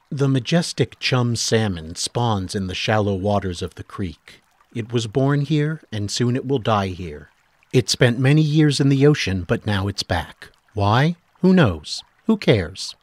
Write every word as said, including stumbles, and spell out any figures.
The majestic Chum Salmon spawns in the shallow waters of the creek. It was born here, and soon it will die here. It spent many years in the ocean, but now it's back. Why? Who knows? Who cares?